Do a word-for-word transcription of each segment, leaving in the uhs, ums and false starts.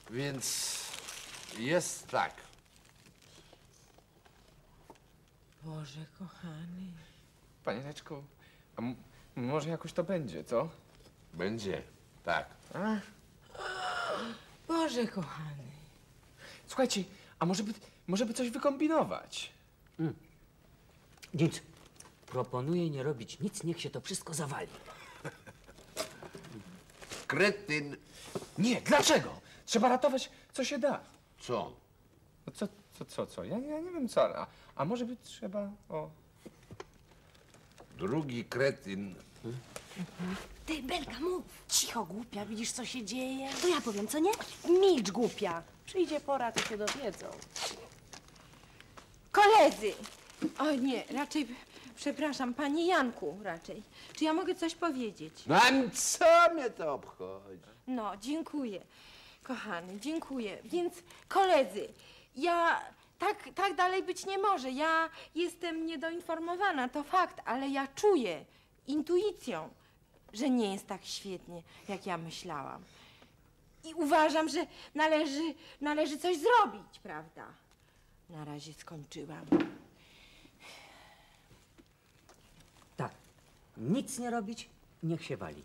Więc jest tak. Boże kochany. Panieneczko, a m może jakoś to będzie, co? Będzie, tak. A? Boże kochany. Słuchajcie, a może by, może by coś wykombinować? Mm. Nic. Proponuję nie robić nic, niech się to wszystko zawali. Kretyn. Nie, dlaczego? Trzeba ratować, co się da. Co? No co, co, co, co? Ja, ja nie wiem co, a, a może by trzeba, o... Drugi kretyn. Ty, Belka, mów. Cicho, głupia, widzisz, co się dzieje? To ja powiem, co nie? Milcz, głupia. Przyjdzie pora, to się dowiedzą. Koledzy! O nie, raczej, przepraszam, panie Janku raczej. Czy ja mogę coś powiedzieć? No a co mnie to obchodzi? No, dziękuję. Kochany, dziękuję. Więc koledzy, ja... Tak, tak dalej być nie może. Ja jestem niedoinformowana, to fakt, ale ja czuję intuicją, że nie jest tak świetnie, jak ja myślałam. I uważam, że należy, należy coś zrobić, prawda? Na razie skończyłam. Tak. Nic nie robić, niech się wali.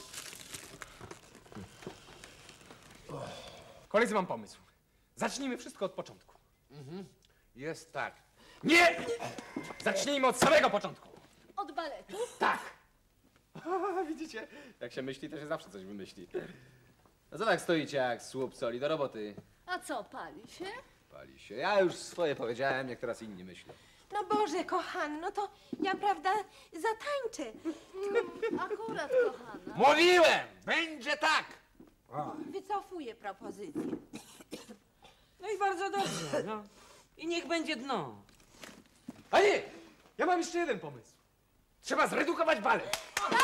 Koledzy, mam pomysł. Zacznijmy wszystko od początku. Mhm. Jest tak. Nie! Zacznijmy od samego początku. Od baletu. Tak. A, widzicie? Jak się myśli, to się zawsze coś wymyśli. No co tak stoicie jak słup soli do roboty? A co, pali się? Pali się. Ja już swoje powiedziałem, niech teraz inni myślą. No Boże, kochany, no to ja, prawda, zatańczę. Akurat, kochana. Mówiłem! Będzie tak! Wycofuję propozycję. No i bardzo dobrze, no. I niech będzie dno. A nie! Ja mam jeszcze jeden pomysł. Trzeba zredukować balet.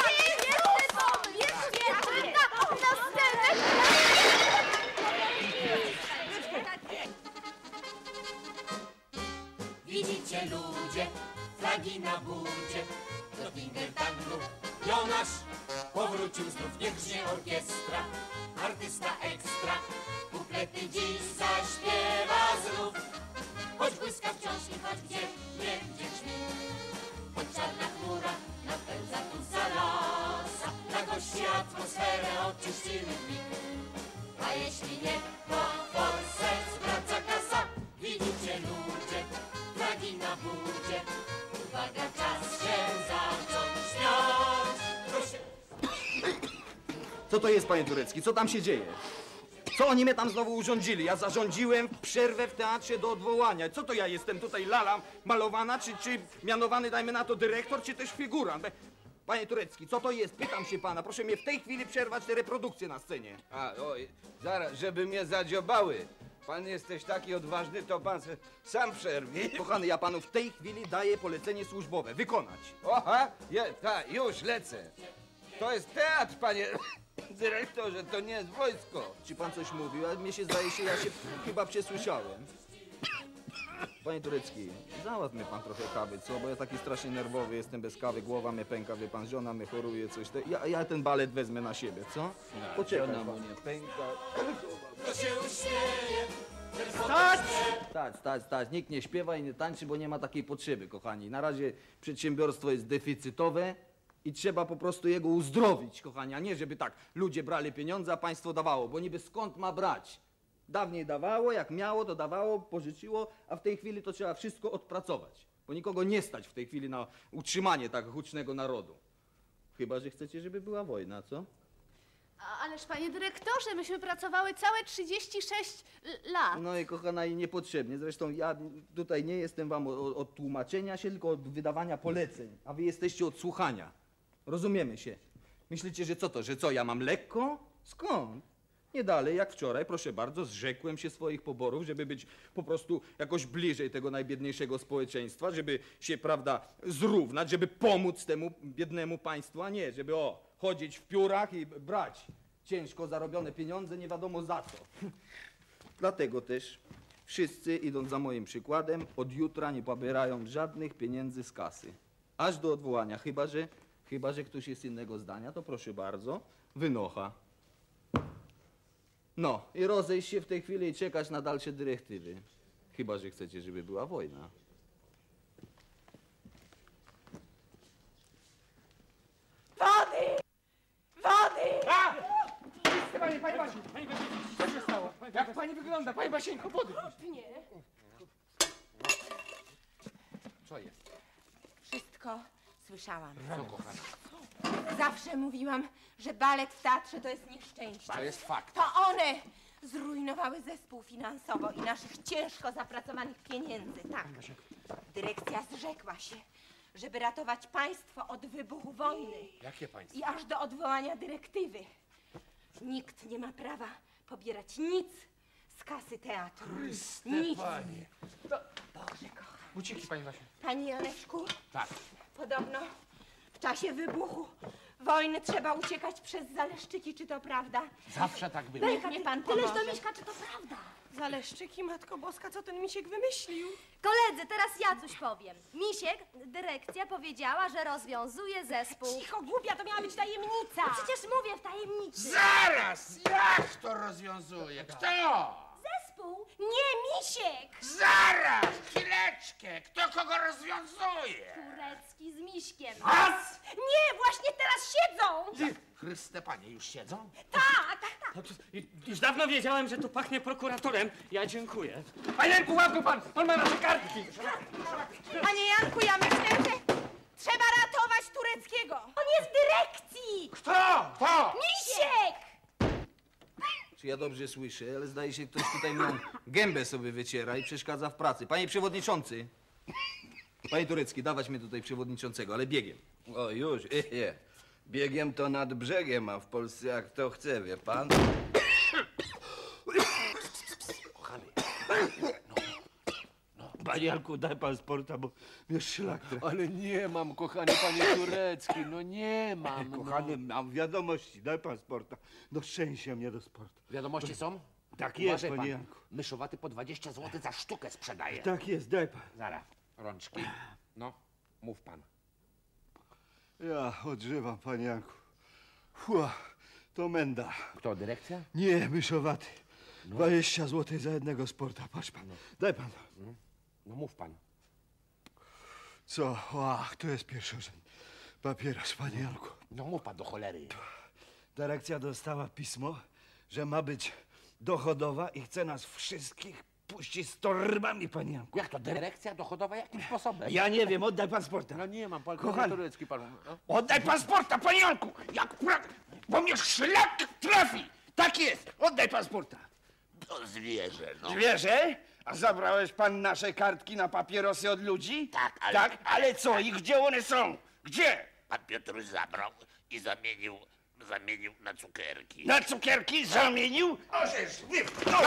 Widzicie ludzie, flagi na budzie, do Tingeltanglu Jonasz powrócił znów, niech grznie orkiestra, artysta ekstra, kuplety dziś zaśpiewa znów. Choć błyska wciąż i choć gdzie będzie grzmi, choć czarna chmura napędza tu zalasa, na gości atmosferę oczyścimy w mig. A jeśli nie, to forsę zwraca kasa. Widzicie ludzie, flagi na budzie, uwaga, czas się zacząć śmiać. Proszę. Co to jest, panie Turecki? Co tam się dzieje? Co oni mnie tam znowu urządzili? Ja zarządziłem przerwę w teatrze do odwołania. Co to ja jestem tutaj lala malowana, czy, czy mianowany, dajmy na to, dyrektor, czy też figurant? Panie Turecki, co to jest? Pytam się pana. Proszę mnie w tej chwili przerwać te reprodukcje na scenie. A, oj, zaraz, żeby mnie zadziobały. Pan jesteś taki odważny, to pan se sam przerwie. Kochany, ja panu w tej chwili daję polecenie służbowe. Wykonać. Oha, je, ta, już lecę. To jest teatr, panie dyrektorze, to nie jest wojsko. Czy pan coś mówił? A mnie się zdaje się, ja się chyba przesłyszałem. Panie Turecki, załatw mnie pan trochę kawy, co? Bo ja taki strasznie nerwowy jestem bez kawy, głowa mnie pęka, wie pan, żona mnie choruje, coś. Te... Ja, ja ten balet wezmę na siebie, co? Poczekaj Żona mu pan. nie pęka. To się uśmieje. Stać! Stać, stać, stać. Nikt nie śpiewa i nie tańczy, bo nie ma takiej potrzeby, kochani. Na razie przedsiębiorstwo jest deficytowe i trzeba po prostu jego uzdrowić, kochani, a nie żeby tak ludzie brali pieniądze, a państwo dawało, bo niby skąd ma brać? Dawniej dawało, jak miało, to dawało, pożyczyło, a w tej chwili to trzeba wszystko odpracować, bo nikogo nie stać w tej chwili na utrzymanie tak hucznego narodu. Chyba że chcecie, żeby była wojna, co? A, ależ, panie dyrektorze, myśmy pracowały całe trzydzieści sześć lat. No i kochana, i niepotrzebnie. Zresztą ja tutaj nie jestem wam od, od tłumaczenia się, tylko od wydawania poleceń, a wy jesteście od słuchania. Rozumiemy się. Myślicie, że co to, że co, ja mam lekko? Skąd? Nie dalej, jak wczoraj, proszę bardzo, zrzekłem się swoich poborów, żeby być po prostu jakoś bliżej tego najbiedniejszego społeczeństwa, żeby się, prawda, zrównać, żeby pomóc temu biednemu państwu, a nie, żeby o, chodzić w piórach i brać ciężko zarobione pieniądze, nie wiadomo za co. Dlatego też wszyscy, idąc za moim przykładem, od jutra nie pobierają żadnych pieniędzy z kasy. Aż do odwołania, chyba że, chyba że ktoś jest innego zdania, to proszę bardzo, wynocha. No i rozejść się w tej chwili i czekać na dalsze dyrektywy. Chyba że chcecie, żeby była wojna. Wody! Wody! Panie, panie Basiu, pani Basiu, co się stało? Jak pani wygląda? Pani Basieńko, podróż. Nie. Co jest? Wszystko słyszałam. Co, kochana? Zawsze mówiłam, że balet w teatrze to jest nieszczęście. To jest fakt. To one zrujnowały zespół finansowo i naszych ciężko zapracowanych pieniędzy, tak. Dyrekcja zrzekła się, żeby ratować państwo od wybuchu wojny Jakie państwo? i aż do odwołania dyrektywy. Nikt nie ma prawa pobierać nic z kasy teatru. Nic. Panie. Boże kochany. Uciekli, pani Basiu. Panie Janeczku, Tak. podobno w czasie wybuchu wojny trzeba uciekać przez Zaleszczyki, czy to prawda? Zawsze tak było. Niech mnie pan Tyleż pomoże. do Miśka, czy to prawda? Zaleszczyki, Matko Boska, co ten misiek wymyślił? Koledzy, teraz ja coś powiem. Misiek, dyrekcja powiedziała, że rozwiązuje zespół. Cicho, głupia, to miała być tajemnica. No przecież mówię w tajemnicy. Zaraz! Jak to rozwiązuje? Kto? Zespół? Nie, Misiek! Zaraz! Chwileczkę! Kto kogo rozwiązuje? Turecki z Miśkiem. Was? Nie, właśnie teraz siedzą! Chryste Panie, już siedzą? Tak, tak, tak. No, to- i- Już dawno wiedziałem, że tu pachnie prokuratorem. Ja dziękuję. Panie Janku, łap go pan! On ma nasze kartki! Panie Janku, ja myślę, że trzeba ratować Tureckiego. On jest w dyrekcji! Kto? Kto? Misiek! Czy ja dobrze słyszę, ale zdaje się, ktoś tutaj mną gębę sobie wyciera i przeszkadza w pracy. Panie przewodniczący! Panie Turecki, dawać mnie tutaj przewodniczącego, ale biegiem. O, już, nie. Biegiem to nad brzegiem, a w Polsce jak to chce, wie pan? Kochany. Panie Janku, daj pan sporta, bo mnie szlak trafia. Ale nie mam, kochany panie Turecki, no nie mam. Kochany, mam wiadomości, daj pan sporta. No szczęście mnie do sportu. Wiadomości są? Tak jest, Uważaj panie pan. Janku. Myszowaty po dwadzieścia złotych za sztukę sprzedaje. Tak jest, daj pan. Zaraz, rączki. No, mów pan. Ja odżywam, panie Janku. Fua, to menda. Kto, dyrekcja? Nie, myszowaty. dwadzieścia złotych za jednego sporta, patrz pan. Daj pan. No mów pan. Co? Ach, to jest pierwszorzędny papieros, panie Janku. No mów pan do cholery. Dyrekcja dostała pismo, że ma być dochodowa i chce nas wszystkich puścić z torbami, panie Janku. Jak to, dyrekcja dochodowa? Jakim sposobem? Ja nie wiem, oddaj pan sporta. No nie mam, pan Kochany. Turecki pan. No. Oddaj pan sporta, panie Janku! Jak pra... bo mnie szlak trafi! Tak jest! Oddaj pan sporta! To zwierzę, no. Zwierzę? A zabrałeś pan nasze kartki na papierosy od ludzi? Tak, ale- Tak, ale co? I gdzie one są? Gdzie? Pan Piotr zabrał i zamienił, zamienił na cukierki. Na cukierki zamienił? Ożeż, nie! No.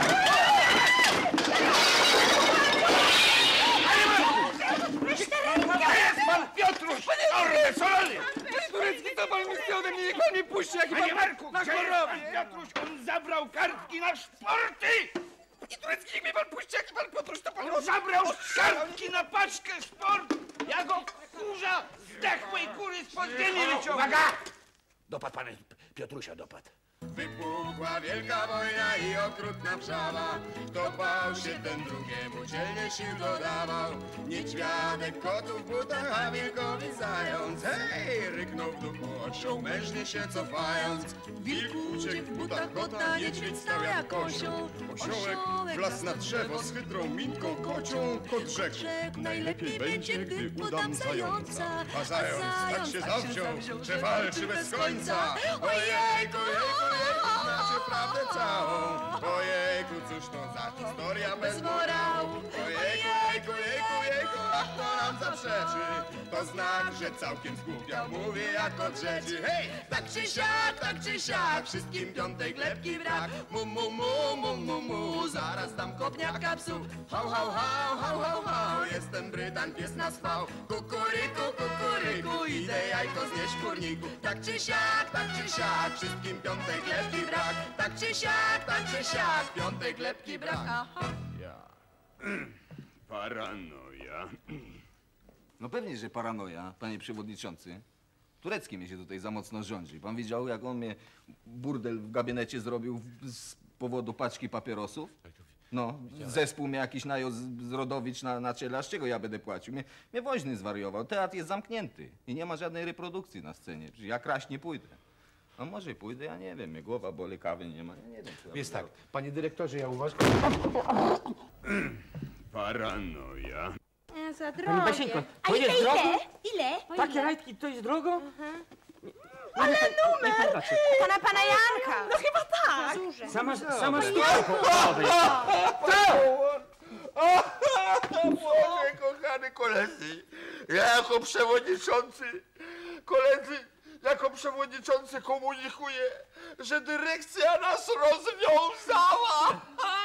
Gdzie jest pan Piotruś? Orle, solony! Turecki, to pan mi chce ode mnie, niech pan mnie puści, jaki Panie pan... Marku, na gdzie jest chorobie. pan Piotruś? On zabrał kartki na szporty! Panie Turecki, niech mnie pan puści, jaki pan Piotruś, to pan... On zabrał kartki na paczkę sport! Ja go kurza zdechłej kury z podziemi wyciągnął! Uwaga! Dopadł pan Piotrusia, dopadł. Wypukła wielka wojna i okrutna wrzawa. Kto bał się, ten drugiemu dzielnie sił dodawał. Niedźwiadek kotów w butach, a wilkowi zając. Hej! Ryknął w duchu osioł, mężnie się cofając. Wilk uciekł w butach kota, niedźwiedź stał jak osioł. Osiołek wlazł na drzewo z chytrą minką kocią. Kot rzekł, najlepiej będzie, gdy udam zająca. A zając tak się zawziął, że walczy bez końca. Ojejku, jejku, jejku, znaczy prawdę całą. Ojejku, cóż to za historia bez morału. Ojejku, jejku, jejku, jejku, a kto nam zaprzeczy? To znak, że całkiem zgłupiał, mówię jak od rzeczy. Hej, tak czy siak, tak czy siak, wszystkim piątek lepki brak. Mu, mu, mu, mu, mu, mu, zaraz dam kopniaka psu. Hał, hał, hał, hał, hał, hał, jestem Brytan, pies na spał. Kukuryku, kukuryku, idę jajko znieść w kurniku. Tak czy siak, tak czy siak, wszystkim piątek lepki brak. Tak czy siak, tak czy siak, piątek lepki brak. Aha. Paranoja. No pewnie, że paranoja, panie przewodniczący. Turecki mnie się tutaj za mocno rządzi. Pan widział, jak on mnie burdel w gabinecie zrobił w- z powodu paczki papierosów? No, zespół mnie jakiś najął z, z Rodowicz na, na czele, a z czego ja będę płacił? Mnie, mnie woźny zwariował, teatr jest zamknięty i nie ma żadnej reprodukcji na scenie. Ja kraść nie pójdę. No może pójdę, ja nie wiem, mnie głowa boli, kawy nie ma, ja nie wiem. Co Jest tak, panie dyrektorze, ja uważam... Paranoja. Nie, za drogie. Pani Basieńko, A to ile, jest drogo? ile? Ile? Po Takie ile? rajtki to jest drogo? Ale Niech numer! patrzy. To na pana Janka. No chyba tak. Sama, sama sztuka. Boże, kochany koledzy, ja jako przewodniczący, koledzy, jako przewodniczący komunikuję, że dyrekcja nas rozwiązała.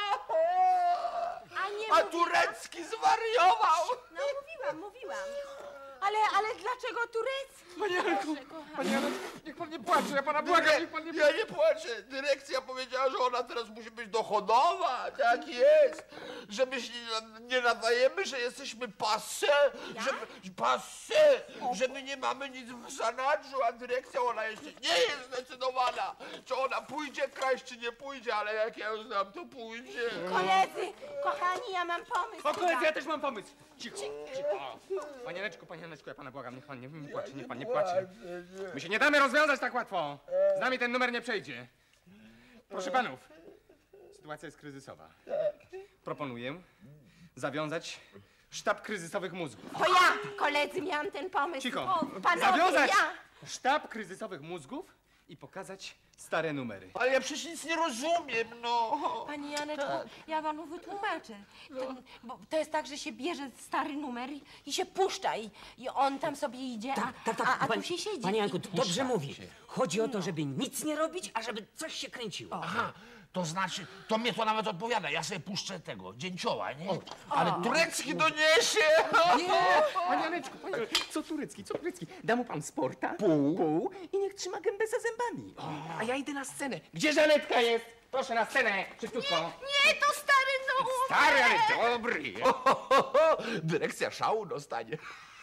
A nie A mówiłam? Turecki zwariował. No mówiłam, mówiłam. Ale, ale dlaczego turecki? Panie Janku, panie Janku, niech pan nie płacze, ja pana Nie, błagam, niech pan nie ja nie płaczę. Dyrekcja powiedziała, że ona teraz musi być dochodowa. Tak jest. Że my się nie, nie nadajemy, że jesteśmy passe. Że, passe. Że my nie mamy nic w zanadrzu, a dyrekcja, ona jeszcze nie jest zdecydowana. Czy ona pójdzie kraść, czy nie pójdzie, ale jak ja ją znam, to pójdzie. Koledzy, kochani, ja mam pomysł. O, koledzy, ja też mam pomysł. Cicho, cicho. Panie Janeczku, panie Janeczku, ja pana błagam, niech pan nie, nie płacze, niech pan nie płacze. My się nie damy rozwiązać tak łatwo. Z nami ten numer nie przejdzie. Proszę panów, sytuacja jest kryzysowa. Proponuję zawiązać sztab kryzysowych mózgów. To ja, koledzy, miałam ten pomysł. Cicho. O, panowie, Zawiązać ja. sztab kryzysowych mózgów i pokazać stare numery. Ale ja przecież nic nie rozumiem, no. Panie Janeczku, ja panu wytłumaczę. Ten, bo to jest tak, że się bierze stary numer i, i się puszcza i, i on tam sobie idzie, Tak, tak, tak. a, a Pan- tu się siedzi. Panie Janku, i- dobrze mówi. Chodzi o to, żeby nic nie robić, a żeby coś się kręciło. Aha, to znaczy, to mnie to nawet odpowiada. Ja sobie puszczę tego, dzięcioła, nie? Ale Turecki doniesie. Nie, panie Janeczku, panie, co turecki, co turecki? Da mu pan sporta, pół, pół i niech trzyma gębę za zębami. A ja idę na scenę. Gdzie Żanetka jest? Proszę na scenę, szybciutko. Nie, to stary numer! Stary, ale dobry. Dyrekcja szału dostanie.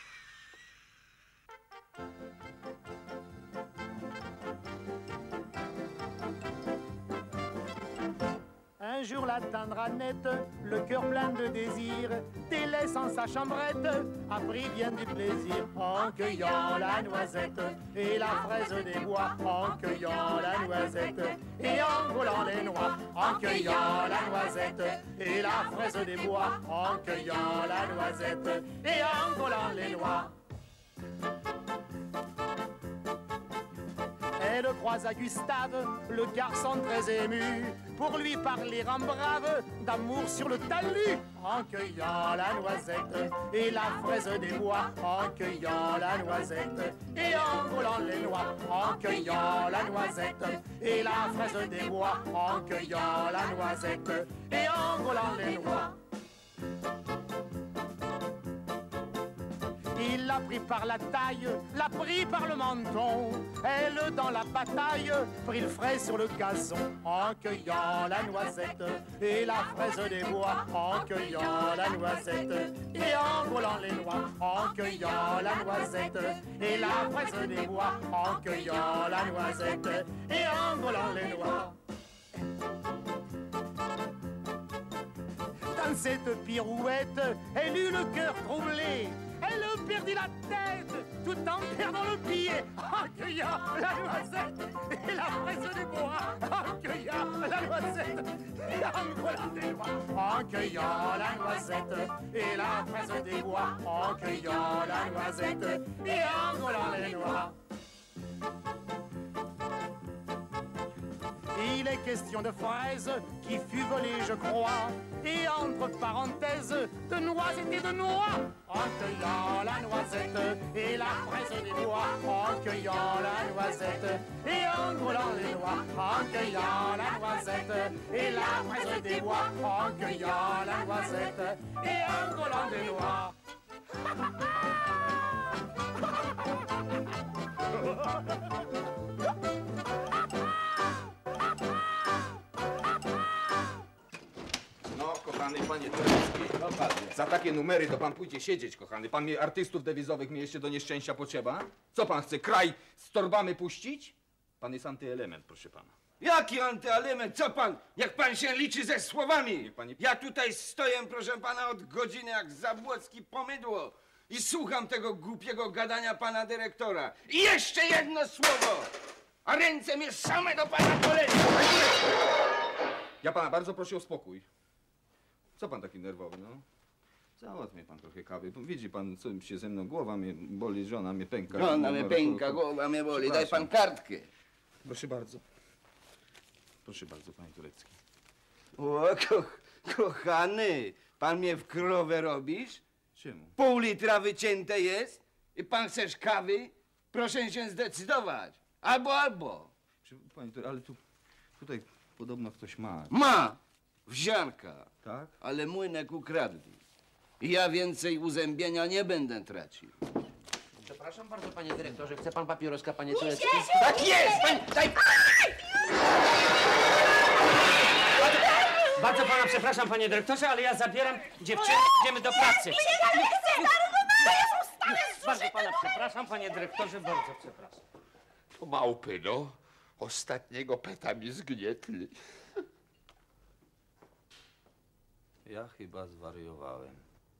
Un jour l'atteindra net, le cœur plein de désir, délaissant sa chambrette, a pris bien du plaisir en cueillant la noisette et la fraise des bois, en cueillant la noisette et en volant les noix, en cueillant la noisette et la fraise des bois, en cueillant la noisette et en volant les noix. Elle croisa Gustave, le garçon très ému, pour lui parler en brave d'amour sur le talus. En cueillant la noisette et la fraise des bois, en cueillant la noisette et en volant les noix, en cueillant la noisette et la fraise des bois, en cueillant la noisette et en volant les noix. Il l'a pris par la taille, l'a pris par le menton. Elle, dans la bataille, prit le frais sur le gazon. En cueillant la noisette et la fraise des bois. En cueillant la noisette et en volant les noix. En cueillant la noisette et la fraise des bois. En cueillant la noisette et en volant les noix. Dans cette pirouette, elle eut le cœur troublé. Elle perdit la tête tout en perdant le pied, en cueillant la noisette et la fraise du bois, en cueillant la noisette et en volant des noix, en cueillant la noisette et la fraise des bois, en cueillant la noisette et en volant les noix. Il est question de fraises qui fut volée, je crois, et entre parenthèses, de noisettes et de noix. En cueillant la noisette et la fraise des bois, en cueillant la noisette et en volant les noix, en cueillant la noisette et la fraise des bois, en cueillant la noisette et en volant les noix. No, kochany panie Turecki, no, za takie numery to pan pójdzie siedzieć, kochany. Pan mnie artystów dewizowych mi jeszcze do nieszczęścia potrzeba? Co pan chce, kraj z torbami puścić? Pan jest antyelement, proszę pana. Jaki antyaliment? Co pan? Jak pan się liczy ze słowami? pani- Ja tutaj stoję, proszę pana, od godziny jak zabłocki pomydło i słucham tego głupiego gadania pana dyrektora. I jeszcze jedno słowo, a ręce mnie same do pana polecą. Ja pana bardzo proszę o spokój. Co pan taki nerwowy, no? Załatw mnie pan trochę kawy. Widzi pan, co się ze mną, głowa mnie boli, żona mnie pęka. Żona mnie pęka, głowa mnie boli. Daj pan kartkę. Proszę bardzo. Proszę bardzo, panie Turecki. O, ko kochany, pan mnie w krowę robisz? Czemu? Pół litra wycięte jest i pan chcesz kawy? Proszę się zdecydować. Albo, albo. Panie Turecki, ale tu, tutaj podobno ktoś ma. Ma! Wziarka. Tak? Ale młynek ukradli. I ja więcej uzębienia nie będę tracił. Przepraszam bardzo, panie dyrektorze, chce pan papieroska, panie Turecki? Tak jest! Pan, daj... Bardzo pana przepraszam, panie dyrektorze, ale ja zabieram dziewczynę, idziemy do pracy. Bardzo pana przepraszam, panie dyrektorze, bardzo przepraszam. To małpy, no. Ostatniego peta mi zgnietli. Ja chyba zwariowałem.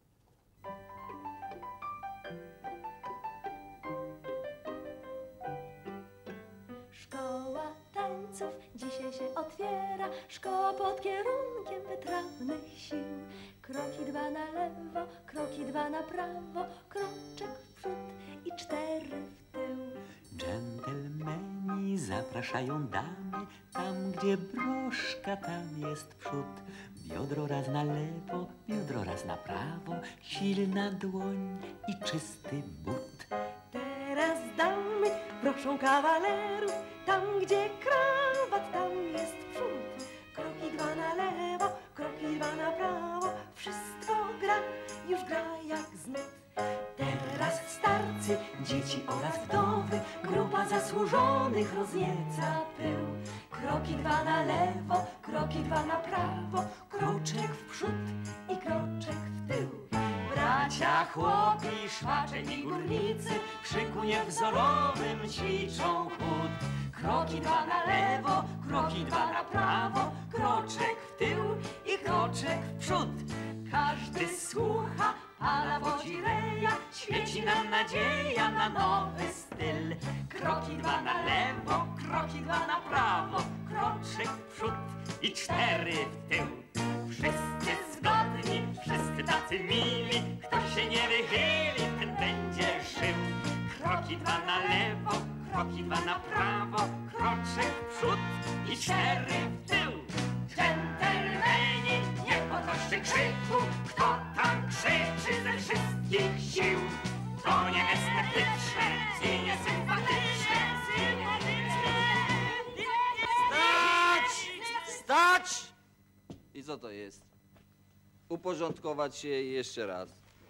Szkoła tańców dzisiaj się otwiera, szkoła pod kierunkiem wytrawnych sił. Kroki dwa na lewo, kroki dwa na prawo, kroczek w przód i cztery w tył. Dżentelmeni zapraszają damy, tam gdzie broszka, tam jest przód. Biodro raz na lewo, biodro raz na prawo, silna dłoń i czysty but. Teraz damy proszą kawalerów, tam gdzie krawat, tam jest przód. Kroki dwa na lewo, kroki dwa na prawo, wszystko gra, już gra jak z nut. Teraz starcy, dzieci oraz wdowy, grupa zasłużonych roznieca pył. Kroki dwa na lewo, kroki dwa na prawo, kroczek w przód i kroczek w tył. Bracia, chłopi, szwaczeni górnicy, w szyku niewzorowym ćwiczą chód. Kroki dwa na lewo, kroki dwa na prawo, kroczek w tył i kroczek w przód. Każdy słucha pana Wodzireja, świeci nam nadzieja na nowy styl. Kroki dwa na lewo, kroki dwa na prawo, kroczek w przód i cztery w tył. Wszyscy zgodni, wszyscy tacy mili, kto się nie wychyli, ten będzie żył. Kroki dwa na lewo, kroki dwa na prawo, kroczek w przód i cztery w tył. Dżentelmeni, nie podnoście krzyku, kto tam krzyczy ze wszystkich sił. To nie estetyczne i nie sympatyczne. Stać! Stać! I co to jest? Uporządkować się jeszcze raz.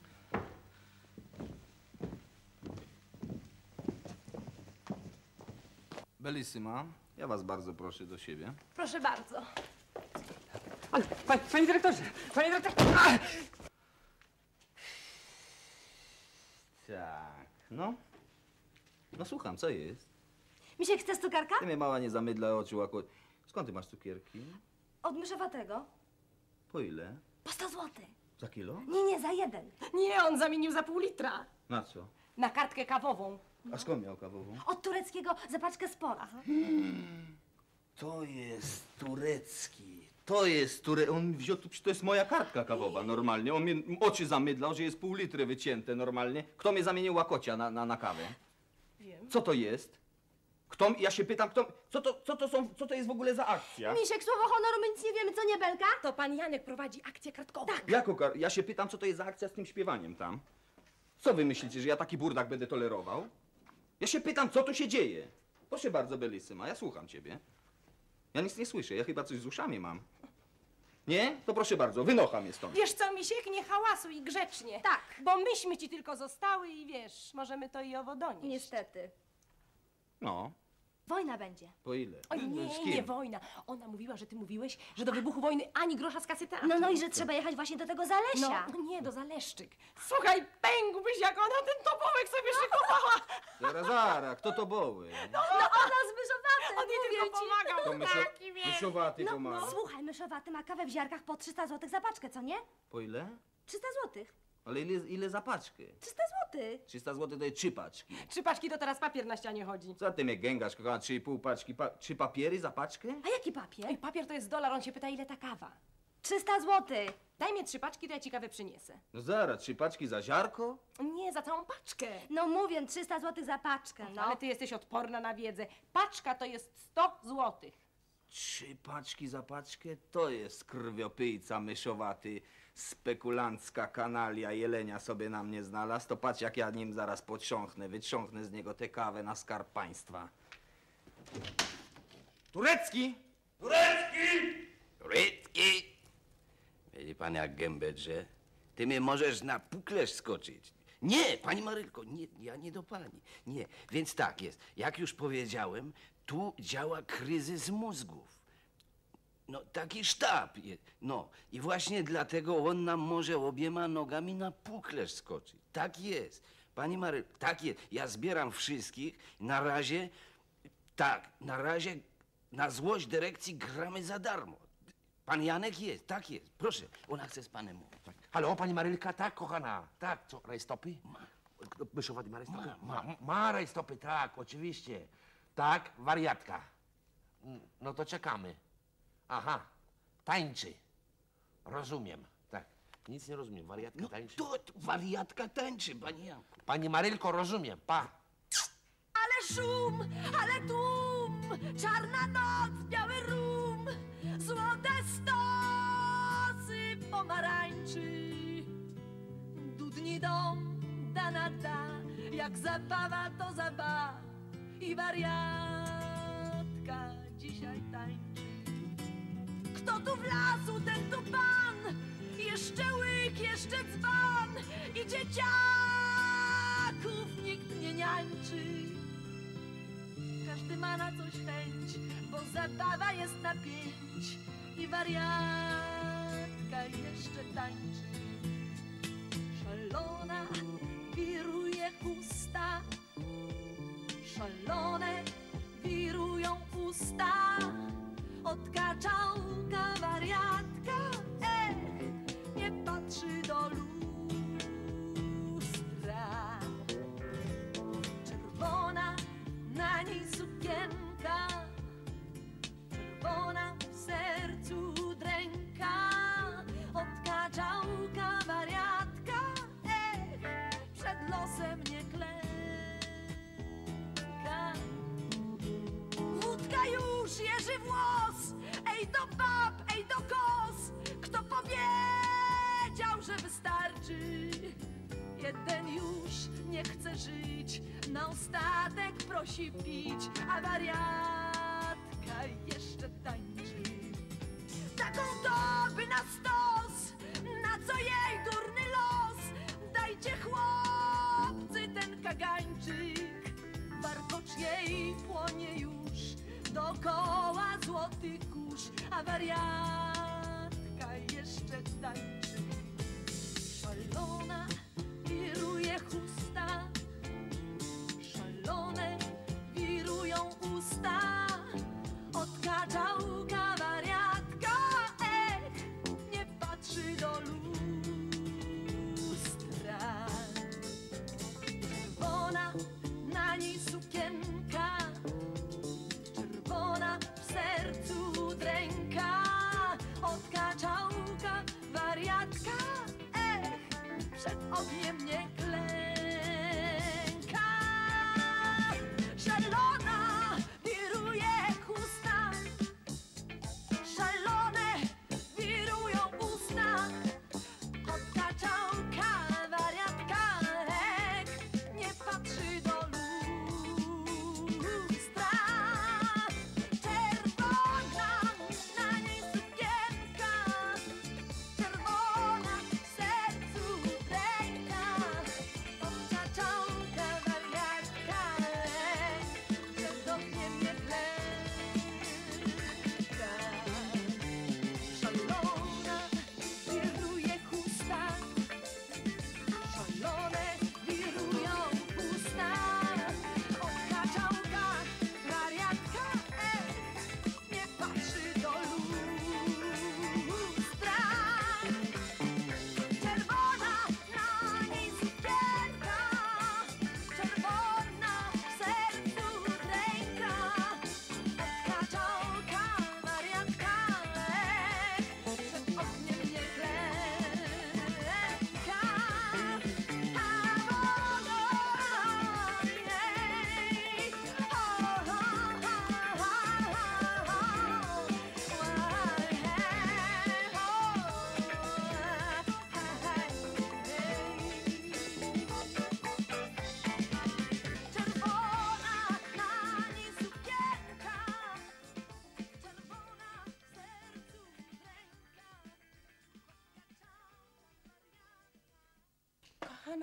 Bellissima, ja was bardzo proszę do siebie. Proszę bardzo. Ale, panie, panie dyrektorze, panie dyrektorze! Tak, no. No słucham, co jest? Misiek, chcesz cukierka? Ty mnie mała nie zamydla oczu akurat. Skąd ty masz cukierki? Od myszowatego. Po ile? Po sto złotych. Za kilo? Nie, nie, za jeden. Nie, on zamienił za pół litra. Na co? Na kartkę kawową. A skąd miał kawową? Od tureckiego za paczkę spora. Hmm, to jest turecki. To jest ture... On wziął tu... To jest moja kartka kawowa normalnie. On mnie oczy zamydlał, że jest pół litry wycięte normalnie. Kto mnie zamienił łakocia na, na, na kawę? Wiem. Co to jest? Kto... Ja się pytam, kto... Co to, co to są... Co to jest w ogóle za akcja? Misiek, słowo honoru, my nic nie wiemy, co nie belka? To pan Janek prowadzi akcję kartkową. Tak. Jako kar... Ja się pytam, co to jest za akcja z tym śpiewaniem tam? Co wy myślicie, że ja taki burdak będę tolerował? Ja się pytam, co tu się dzieje? Proszę bardzo, Bellissima, ja słucham ciebie. Ja nic nie słyszę, ja chyba coś z uszami mam. Nie? To proszę bardzo, wynocha mnie stąd. Wiesz co, Misiek, nie hałasuj i grzecznie. Tak. Bo myśmy ci tylko zostały i wiesz, możemy to i owo donieść. Niestety. No. Wojna będzie. Po ile? Oj, Z nie, kim? nie wojna. Ona mówiła, że ty mówiłeś, że do wybuchu wojny ani grosza z kasy teatru. No, no i że trzeba jechać właśnie do tego Zalesia. No, nie, do Zaleszczyk. Słuchaj, pękłbyś, jak ona ten topołek sobie szykowała. Zaraz, zaraz, kto to boły? No, no ona z myszowatym, On jej mówię tylko ci. pomagał. To myszo... Taki wielki. myszowaty No, pomaga. no, słuchaj, myszowaty ma kawę w ziarkach po trzysta złotych za paczkę, co nie? Po ile? trzysta złotych. Ale ile, ile za paczkę? trzysta złotych. trzysta złotych to jest trzy paczki. Trzy paczki to teraz papier na ścianie chodzi. Co ty mnie gęgasz, kochana, trzy i pół paczki, pa... trzy papiery za paczkę? A jaki papier? Ej, papier to jest dolar, on się pyta, ile ta kawa. trzysta złotych. Daj mi trzy paczki, to ja ci kawę przyniesę. No zaraz, trzy paczki za ziarko? Nie, za całą paczkę. No mówię, trzysta złotych za paczkę, no. Ale ty jesteś odporna na wiedzę. Paczka to jest sto złotych. Trzy paczki za paczkę? To jest krwiopijca myszowaty, spekulancka kanalia jelenia sobie na mnie znalazł. To patrz, jak ja nim zaraz potrząchnę, wytrząchnę z niego tę kawę na skarb państwa. Turecki! Turecki! Turecki! Widzi pan, jak gębę drze? Ty mnie możesz na puklerz skoczyć. Nie, pani Marylko, nie, ja nie do pani. Nie, więc tak jest. Jak już powiedziałem, tu działa kryzys mózgów. No, taki sztab jest. No, i właśnie dlatego on nam może obiema nogami na puklerz skoczyć. Tak jest. Pani Marylko, tak jest. Ja zbieram wszystkich. Na razie, tak, na razie na złość dyrekcji gramy za darmo. Pan Janek jest, tak jest. Proszę, ona chce z panem mówić. Halo, pani Marylka, tak, kochana. Tak, co, rajstopy? Ma. Myszowaty ma rajstopy? Ma, ma. Ma rajstopy, tak, oczywiście. Tak, wariatka. Mm, No to czekamy. Aha, tańczy. Rozumiem, tak. Nic nie rozumiem, wariatka No tańczy. to, to wariatka tańczy, pani Janku. Pani Marylko, rozumiem, pa. Ale szum, ale tłum, czarna noc, biały rum, złote stosy pomarańczy. Dudni dom, da na da, jak zabawa to zabawa i wariatka dzisiaj tańczy. Kto tu wlazł, ten tu pan, jeszcze łyk, jeszcze dzban i dzieciaków nikt nie niańczy. Każdy ma na coś chęć, bo zabawa jest na pięć i wariatka jeszcze tańczy. Szalona wiruje usta, szalone wirują usta. Od kaczałka wariatka, ech, nie patrzy do lustra. Czerwona na niej sukienka, czerwona w sercu dręka. Od kaczałka wariatka, ech, przed losem nie klęka. Wódka już jeży włos, ej do bab, ej do kos. Kto powiedział, że wystarczy? Jeden już nie chce żyć, na ostatek prosi pić, a wariatka jeszcze tańczy. Taką doby na stos, na co jej durny los? Dajcie chłopcy ten kagańczyk, warkocz jej płonie już, dookoła złoty kurz, a wariatka jeszcze tańczy. Szalona wiruje chusta, szalone wirują usta. Od kaczałka wariatka, ech, nie patrzy do lustra. Czerwona na niej sukienka, czerwona w sercu dręka. Od kaczałka wariatka, ech, przed ogniem nie klęka. Szalona wiruje chusta, szalone wirują usta. Od kaczałka wariatka, ech, nie patrzy do lustra. Czerwona na niej sukienka, czerwona w sercu dręka.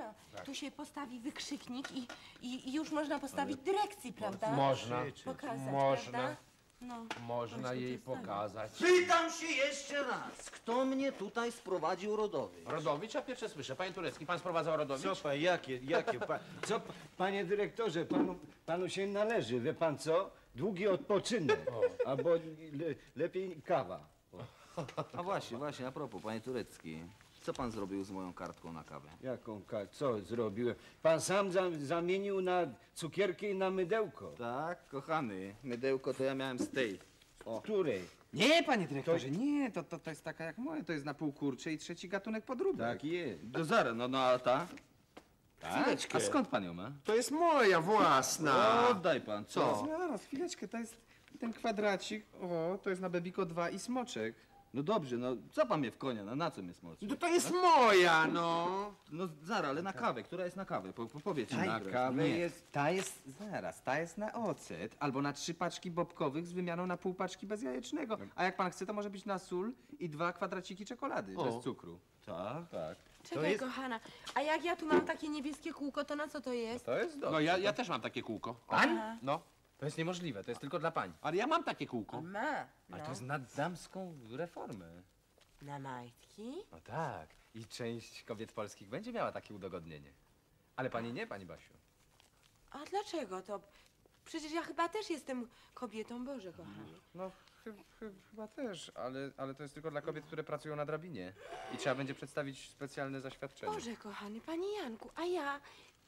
no. Tu się postawi wykrzyknik i, i, i już można postawić dyrekcji, prawda? Można, Pokazać, można. prawda? No. Można Właśnie, jej to jest pokazać. Pytam się jeszcze raz, kto mnie tutaj sprowadził Rodowicz? Rodowicz, a pierwsze słyszę. Panie Turecki, pan sprowadzał Rodowicz? Co pan, jakie, jakie pan, co, panie dyrektorze, panu, panu się należy, wie pan co? Długi odpoczynek, albo le, lepiej kawa. A właśnie, właśnie, a propos, panie Turecki, co pan zrobił z moją kartką na kawę? Jaką kartkę? Co zrobiłem? Pan sam za, zamienił na cukierki i na mydełko. Tak, kochany, mydełko to ja miałem z tej. O. Której? Nie, panie dyrektorze, nie, to, to, to jest taka jak moje, to jest na pół kurcze i trzeci gatunek podróbek. Tak jest. Do zara, no, no a ta? Tak? Chwileczkę. A skąd pan ją ma? To jest moja własna. No, oddaj pan, co? Zaraz, chwileczkę, to jest ten kwadracik, o, to jest na Bebiko dwa i smoczek. No dobrze, no co pan mnie w konia, no na co mnie smoczy? No to jest moja, no. No zara, ale na kawę, która jest na kawę? Po, po, powiedz mi. Ta na kawę Nie. jest, ta jest, zaraz, ta jest na ocet, albo na trzy paczki bobkowych z wymianą na pół paczki bezjajecznego. A jak pan chce, to może być na sól i dwa kwadraciki czekolady, O. bez cukru. Tak, tak. Czekaj, kochana, a jak ja tu mam takie niebieskie kółko, to na co to jest? To jest dobrze. No ja, ja też mam takie kółko. Pan? No. To jest niemożliwe, to jest tylko dla pań. Ale ja mam takie kółko. Ma, Ale no. to jest na damską reformę. Na majtki? No tak. I część kobiet polskich będzie miała takie udogodnienie. Ale pani nie, pani Basiu. A dlaczego to? Przecież ja chyba też jestem kobietą, Boże kochany. No chy, chy, chyba też, ale, ale to jest tylko dla kobiet, które pracują na drabinie. I trzeba będzie przedstawić specjalne zaświadczenie. Boże kochany, panie Janku, a ja...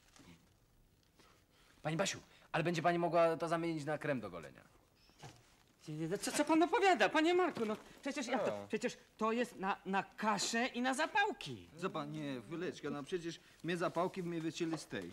Pani Basiu, ale będzie pani mogła to zamienić na krem do golenia. Co, co pan opowiada, panie Marku? No przecież ja Co? to, przecież to jest na, na kaszę i na zapałki. Co pan, nie, chwileczkę, no przecież mnie zapałki mnie wycięli z tej.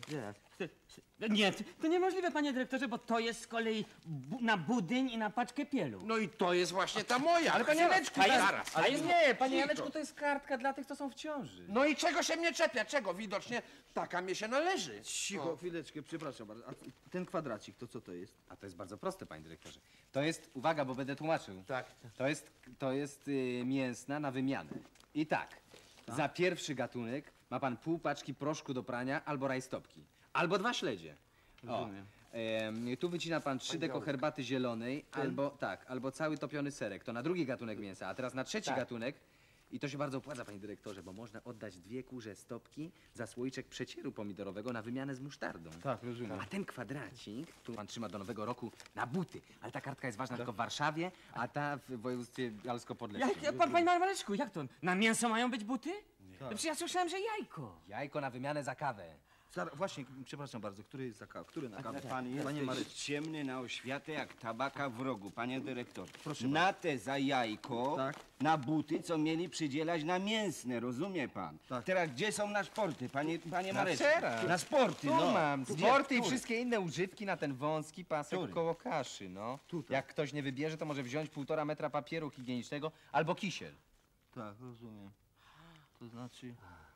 Nie, to, to niemożliwe, panie dyrektorze, bo to jest z kolei bu na budyń i na paczkę pielu. No i to jest właśnie ta moja. Ale panie Janeczku, A jest- zaraz. a Ale jest- nie, panie Cicho. Janeczku, to jest kartka dla tych, co są w ciąży. No i czego się mnie czepia? Czego? Widocznie taka mnie się należy. Cicho, chwileczkę, przepraszam bardzo. A ten kwadracik, to co to jest? A to jest bardzo proste, panie dyrektorze. To jest, uwaga, bo będę tłumaczył. Tak. To jest, to jest y, mięsna na wymianę. I tak, za pierwszy gatunek ma pan pół paczki proszku do prania albo rajstopki. Albo dwa śledzie. O, Rozumiem. em, tu wycina pan trzy deko herbaty zielonej, albo tak, albo cały topiony serek. To na drugi gatunek mięsa. A teraz na trzeci Tak. gatunek. I to się bardzo opłaca, panie dyrektorze, bo można oddać dwie kurze stopki za słoiczek przecieru pomidorowego na wymianę z musztardą. Tak, rozumiem. A ten kwadracik, tu pan trzyma do nowego roku na buty. Ale ta kartka jest ważna tylko w Warszawie, a ta w województwie bialsko-podleskim. Jak, jak pan, panie Mareczku, jak to? Na mięso mają być buty? No przecież ja słyszałem, że jajko. Jajko na wymianę za kawę. Zara, właśnie, przepraszam bardzo, który jest za kawę? Który na kawę? Pan jest Panie Marek, ciemny na oświatę jak tabaka w rogu, panie dyrektorze. Proszę na te za jajko, Tak. na buty, co mieli przydzielać na mięsne, rozumie pan? Tak. Teraz gdzie są na sporty, panie, panie Na Mareczku? teraz. Na sporty, Tu no. mam Gdzie? sporty i Który? wszystkie inne używki na ten wąski pasek Który? koło kaszy, no. Tutaj. Jak ktoś nie wybierze, to może wziąć półtora metra papieru higienicznego albo kisiel. Tak, rozumiem. To znaczy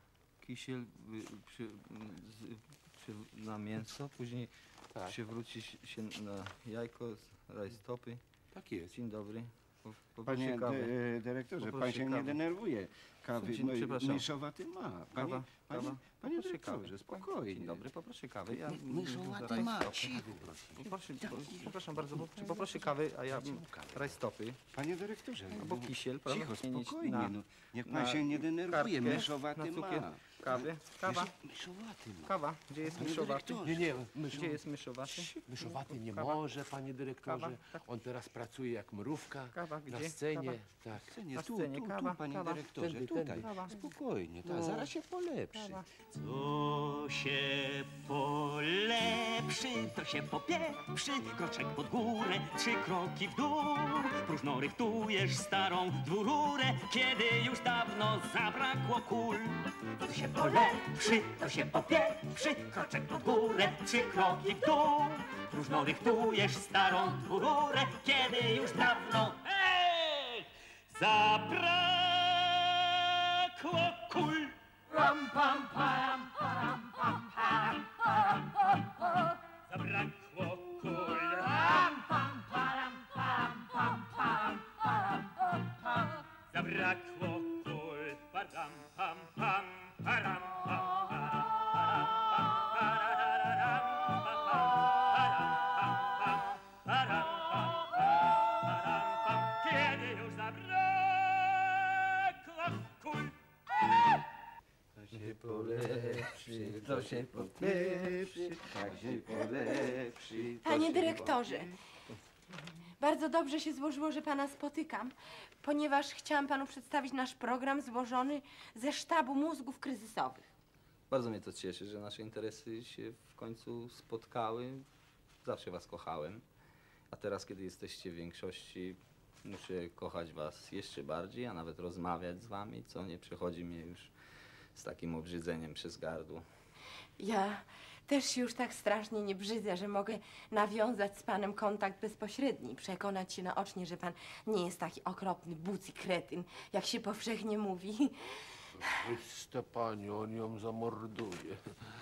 kisiel wy, przy, z, przy, na mięso, później przywróci się na jajko, rajstopy. Tak jest. Dzień dobry. Po- Poproszę Panie kawę. dy, dyrektorze, pan Poproszę się nie kawę. denerwuje. Kawy Dzień- no, przepraszam. myszowaty ma. Panie, Kawa, panie, kawa. panie Poproszę dyrektorze, kawę. spokojnie. Dzień dobry, poproszę kawy. Ja, Myszowaty ma, cicho. Poproszę, przepraszam bardzo, bo- poproszę kawy, a ja rajstopy. Panie dyrektorze, Albo kisiel, prawda? cicho, Zmienić spokojnie. na- No, niech pan na się nie denerwuje. kartkę, Myszowaty na cukier. ma. Kawy, kawa, Myszowaty ma. kawa. Gdzie jest Panie myszowaty? dyrektorze. Nie, nie, myszu, Gdzie jest myszowaty? myszowaty nie Kawa. może, panie dyrektorze. Kawa, tak. On teraz pracuje jak mrówka Kawa, na gdzie? scenie. Kawa. Tak. Scenie, Na tu, scenie, tu, kawa, tu, panie kawa. dyrektorze, Tędy, tutaj. tędy. Kawa. Spokojnie, tak, No. zaraz się polepszy. Kawa. Co się polepszy, to się popieprzy. Kroczek pod górę, trzy kroki w dół. Próżno rychtujesz starą dwururę, kiedy już dawno zabrakło kul. To się polepszy, to się popieprzy. Kroczek pod górę, trzy kroki w dół. Próżno rychtujesz starą dwururę, kiedy już dawno ej, zabrakło kul. Ram, pam, pam, param, pam, param, param, pam, pam. Zabrakło kul. Ram, pam, param, param, pam, param, param, pam, pam. Zabrakło kul. Param, pam, pam, param, pam, param, param. się polepszy, to się polepszy, tak się polepszy. to Panie się dyrektorze, bardzo dobrze się złożyło, że pana spotykam, ponieważ chciałam panu przedstawić nasz program złożony ze sztabu mózgów kryzysowych. Bardzo mnie to cieszy, że nasze interesy się w końcu spotkały. Zawsze was kochałem, a teraz, kiedy jesteście w większości, muszę kochać was jeszcze bardziej, a nawet rozmawiać z wami, co nie przechodzi mnie już z takim obrzydzeniem przez gardło. Ja też się już tak strasznie nie brzydzę, że mogę nawiązać z panem kontakt bezpośredni, przekonać się naocznie, że pan nie jest taki okropny buc i kretyn, jak się powszechnie mówi. Chryste Panie, on ją zamorduje.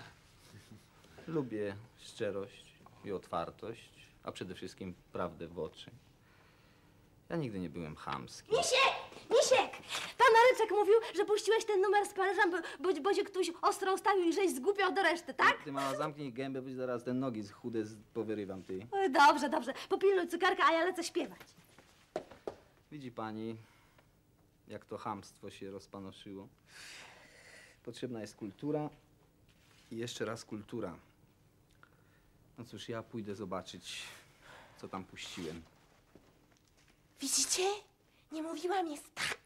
Lubię szczerość i otwartość, a przede wszystkim prawdę w oczy. Ja nigdy nie byłem chamski. Misiek! Misiek! Pan Areczek mówił, że puściłeś ten numer z Paryża, bo, bo, bo się ktoś ostro ustawił i żeś zgłupiał do reszty, tak? Ty mała, zamknij gębę, bo ci zaraz te nogi z chude z- powyrywam, ty. Oj, dobrze, dobrze. Popilnuj cukarka, a ja lecę śpiewać. Widzi pani, jak to chamstwo się rozpanoszyło? Potrzebna jest kultura i jeszcze raz kultura. No cóż, ja pójdę zobaczyć, co tam puściłem. Widzicie? Nie mówiłam, jest tak.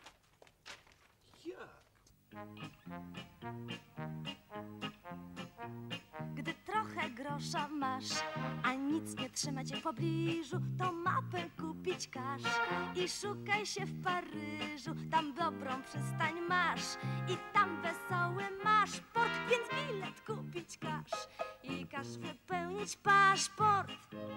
Gdy trochę grosza masz, a nic nie trzyma cię w pobliżu, to mapę kupić każ i szukaj się w Paryżu. Tam dobrą przystań masz i tam wesoły masz port, więc bilet kupić każ i każ wypełnić paszport.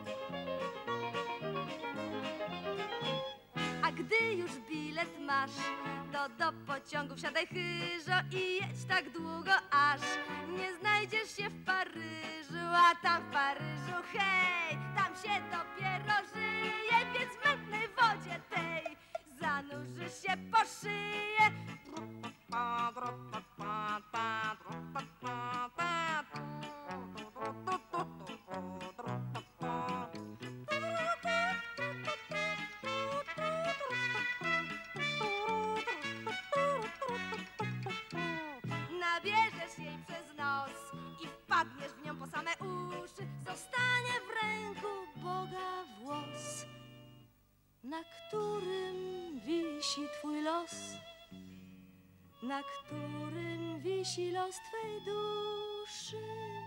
A gdy już bilet masz, to do pociągu wsiadaj chyżo i jedź tak długo, aż nie znajdziesz się w Paryżu. A tam w Paryżu, hej, tam się dopiero żyje, więc w mętnej wodzie tej zanurzysz się po szyję. Nabierzesz jej przez nos i wpadniesz w nią po same uszy. Zostanie w ręku Boga włos, na którym wisi twój los, na którym wisi los twej duszy.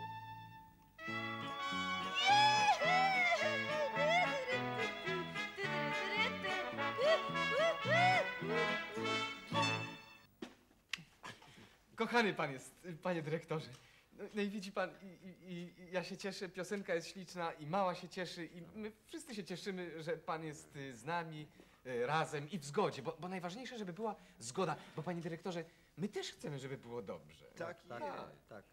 Kochany pan jest, panie dyrektorze. No, no i widzi pan, i, i, i ja się cieszę, piosenka jest śliczna i mała się cieszy i my wszyscy się cieszymy, że pan jest y, z nami y, razem i w zgodzie, bo, bo najważniejsze, żeby była zgoda, bo panie dyrektorze, my też chcemy, żeby było dobrze. Tak, tak, tak.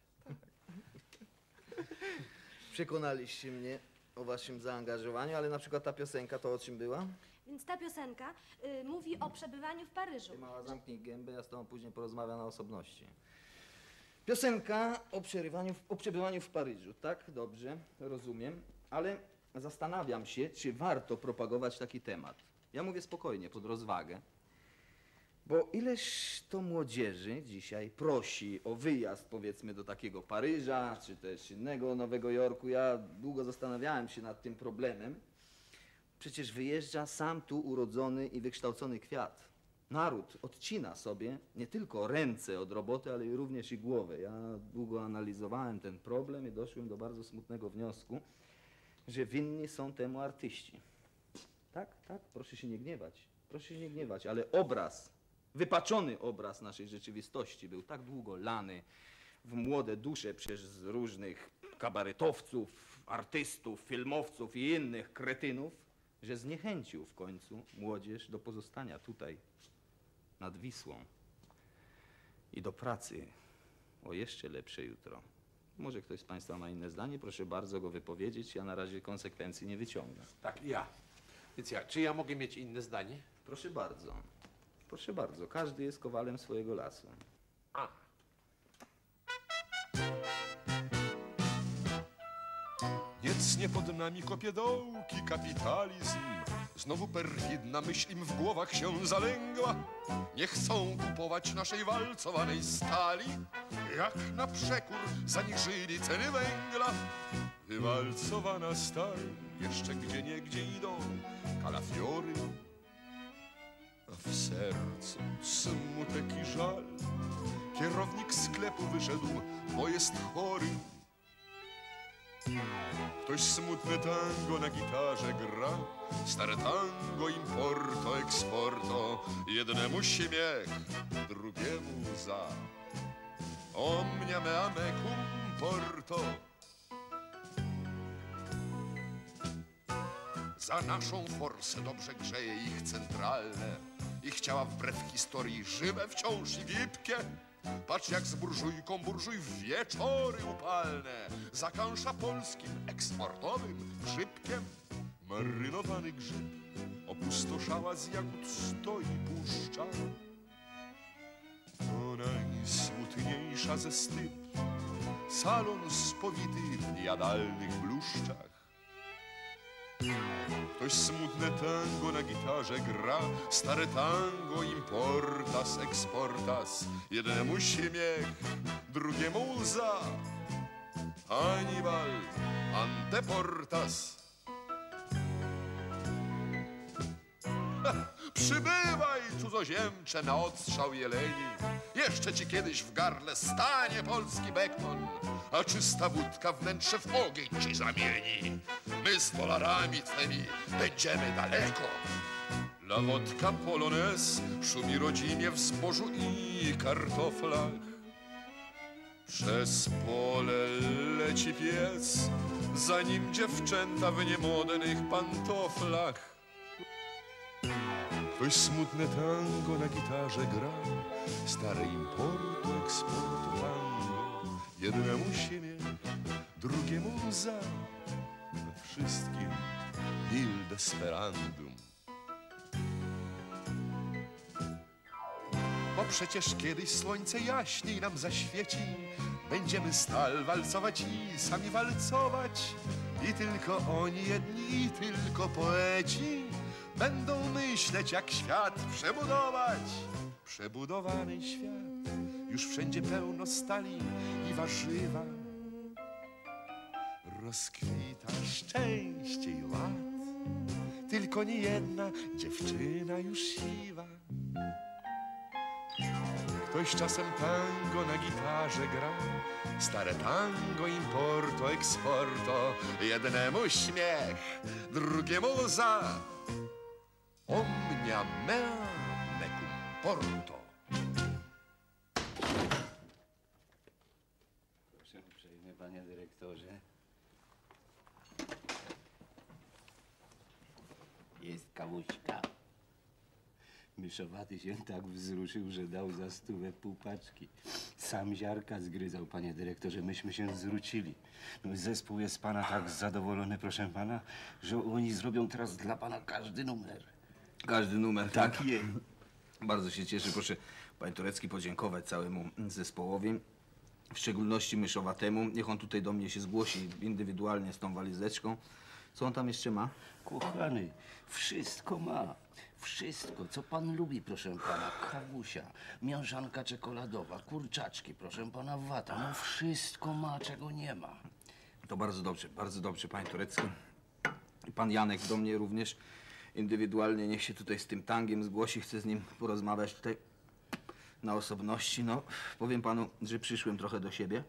Przekonaliście mnie o waszym zaangażowaniu, ale na przykład ta piosenka to o czym była? Więc ta piosenka y, mówi o przebywaniu w Paryżu. Ty mała, zamknij gębę, ja z tobą później porozmawiam na osobności. Piosenka o, przerywaniu, o przebywaniu w Paryżu, tak? Dobrze, rozumiem, ale zastanawiam się, czy warto propagować taki temat. Ja mówię spokojnie, pod rozwagę, bo ileż to młodzieży dzisiaj prosi o wyjazd, powiedzmy, do takiego Paryża, czy też innego Nowego Jorku. Ja długo zastanawiałem się nad tym problemem. Przecież wyjeżdża sam tu urodzony i wykształcony kwiat. Naród odcina sobie nie tylko ręce od roboty, ale i również i głowę. Ja długo analizowałem ten problem i doszłem do bardzo smutnego wniosku, że winni są temu artyści. Tak, tak, proszę się nie gniewać, proszę się nie gniewać, ale obraz, wypaczony obraz naszej rzeczywistości był tak długo lany w młode dusze przez różnych kabaretowców, artystów, filmowców i innych kretynów, że zniechęcił w końcu młodzież do pozostania tutaj, nad Wisłą i do pracy o jeszcze lepsze jutro. Może ktoś z państwa ma inne zdanie, proszę bardzo go wypowiedzieć, ja na razie konsekwencji nie wyciągam. Tak, ja. Więc ja, czy ja mogę mieć inne zdanie? Proszę bardzo, proszę bardzo, każdy jest kowalem swojego lasu. A. Niecnie pod nami kopie dołki kapitalizm. Znowu perfidna myśl im w głowach się zalęgła. Nie chcą kupować naszej walcowanej stali, jak na przekór zaniżyli ceny węgla. Wywalcowana stal, jeszcze gdzieniegdzie idą kalafiory. A w sercu smutek i żal. Kierownik sklepu wyszedł, bo jest chory. Ktoś smutne tango na gitarze gra. Stare tango importo, eksporto. Jednemu śmiech, drugiemu za. Omnia me ame cum porto. Za naszą forsę dobrze grzeje ich centralne. Ich ciała wbrew historii żywe wciąż i gibkie. Patrz jak z burżujką burżuj w wieczory upalne zakańsza polskim eksportowym grzybkiem. Marynowany grzyb opustoszała z jagód stoi puszcza. To najsmutniejsza ze styp, salon spowity w jadalnych bluszczach. Ktoś smutne tango na gitarze gra, stare tango importas, eksportas. Jednemu śmiech, drugiemu łza. Hannibal, anteportas. Ha, przybywaj, cudzoziemcze, na odstrzał jeleni. Jeszcze ci kiedyś w gardle stanie polski bekon, a czysta wódka wnętrze w ogień ci zamieni. My z dolarami twymi będziemy daleko. La wodka polones szumi rodzimie w zbożu i kartoflach. Przez pole leci pies, za nim dziewczęta w niemodnych pantoflach. Ktoś smutne tango na gitarze gra, stare importu, eksportu tango. Jednemu śmiech, drugiemu łza, we wszystkim il desperandum. Bo przecież kiedyś słońce jaśniej nam zaświeci, będziemy stal walcować i sami walcować. I tylko oni jedni, i tylko poeci będą myśleć, jak świat przebudować. Przebudowany świat, już wszędzie pełno stali i warzywa. Rozkwita szczęście i ład, tylko nie jedna dziewczyna już siwa. Ktoś czasem tango na gitarze gra, stare tango importo, eksporto. Jednemu śmiech, drugiemu łza. Omnia mea mecum porto. Proszę uprzejmie, panie dyrektorze. Jest kałuśka. Myszowaty się tak wzruszył, że dał za stówę pół paczki. Sam ziarka zgryzał, panie dyrektorze, myśmy się zwrócili. No, zespół jest pana tak zadowolony, proszę pana, że oni zrobią teraz dla pana każdy numer. Każdy numer, Tak tak? jest. Bardzo się cieszę. Proszę, panie Turecki, podziękować całemu zespołowi. W szczególności Myszowatemu. Niech on tutaj do mnie się zgłosi indywidualnie z tą walizeczką. Co on tam jeszcze ma? Kochany, wszystko ma. Wszystko, co pan lubi, proszę pana. Kawusia, miążanka czekoladowa, kurczaczki, proszę pana, wata. No wszystko ma, czego nie ma. To bardzo dobrze, bardzo dobrze, panie Turecki. I pan Janek do mnie również indywidualnie niech się tutaj z tym tangiem zgłosi. Chcę z nim porozmawiać tutaj na osobności. No, powiem panu, że przyszłem trochę do siebie.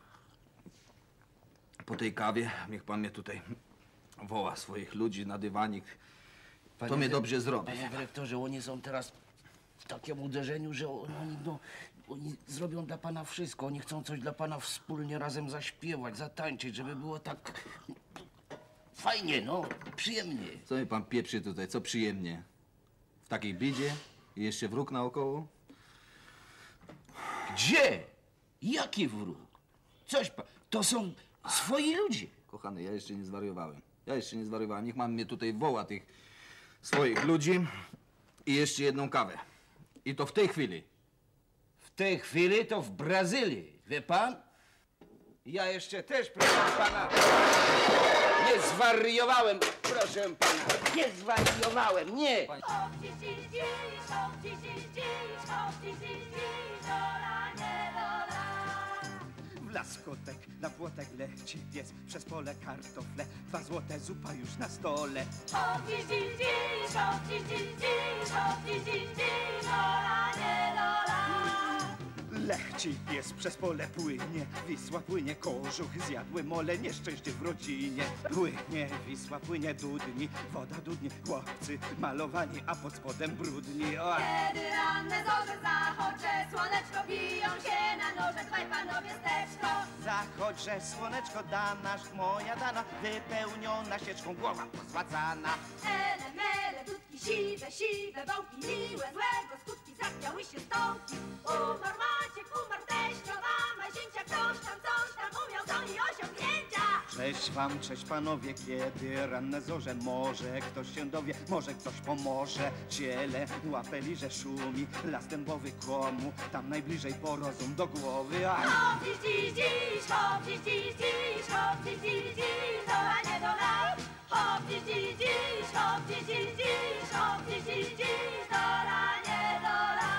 Po tej kawie niech pan mnie tutaj woła swoich ludzi na dywanik. Panie to mnie dy- dobrze zrobi. Panie dyrektorze, oni są teraz w takim uderzeniu, że oni, no, oni zrobią dla pana wszystko. Oni chcą coś dla pana wspólnie razem zaśpiewać, zatańczyć, żeby było tak fajnie, no, przyjemnie. Co mi pan pieprzy tutaj, co przyjemnie? W takiej biedzie i jeszcze wróg naokoło? Gdzie? Jaki wróg? Coś pan, to są swoi ludzie. Kochany, ja jeszcze nie zwariowałem. Ja jeszcze nie zwariowałem. Niech pan mnie tutaj woła, tych swoich ludzi i jeszcze jedną kawę. I to w tej chwili. W tej chwili to w Brazylii, wie pan? Ja jeszcze też, proszę pana, nie zwariowałem, proszę pana, nie zwariowałem, nie! Hop, dziś, dziś, dziś, hop, dziś, dziś, dziś, hop, dziś, dziś, dziś, dola, nie dola. W las kotek, na płotek leci pies, przez pole kartofle, dwa złote zupa już na stole. Hop, dziś, dziś, dziś, hop, dziś, dziś, dziś, hop, dziś, dziś, dziś, dola, nie dola. Lechci pies przez pole płynie, Wisła płynie, kożuch zjadły mole, nieszczęście w rodzinie. Płynie Wisła, płynie dudni, woda dudni, chłopcy malowani, a pod spodem brudni. O! Kiedy ranne zorze zachodzę, słoneczko biją się na noże, dwaj panowie steczko. Zachodź, że słoneczko dana, moja dana, wypełniona sieczką, głowa pozłacana. Ele, mele, dudki siwe, siwe wąki, miłe, złego skutki, zachwiały się stołki. Umarł Maciek, umarł teścio, mama, zięcia, ktoś tam, coś tam umiał, to i osiągnięcia. Cześć wam, cześć panowie, kiedy ranne zorze, może ktoś się dowie, może ktoś pomoże. Ciele, łapę liże szumi, las dębowy komu, tam najbliżej po rozum do głowy. Aj! Hop, dziś, dziś, dziś, hop, dziś, dziś, dziś, hop, dziś, dziś, dziś, dola, nie dola. Hop, dziś, dziś, dziś, hop, dziś, dziś, dziś, hop, dziś, dziś, dziś, dola, nie dola.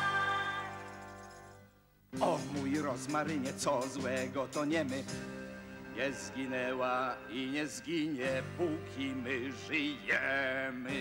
O mój rozmarynie, co złego, to nie my. Nie zginęła i nie zginie, póki my żyjemy.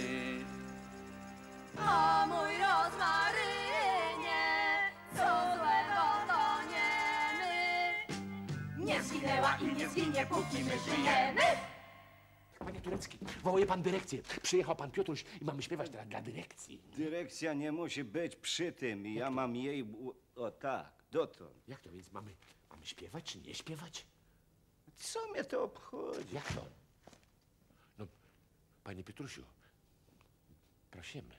O mój rozmarynie, co złego to nie my. Nie zginęła i nie zginie, póki my żyjemy. Panie Turecki, wołuje pan dyrekcję. Przyjechał pan Piotruś i mamy śpiewać teraz dla dyrekcji. Dyrekcja nie musi być przy tym i ja mam jej... u- O tak, dotąd. Jak to więc mamy, mamy śpiewać czy nie śpiewać? Co mnie to obchodzi? Jak to? No, panie Piotrusiu, prosimy.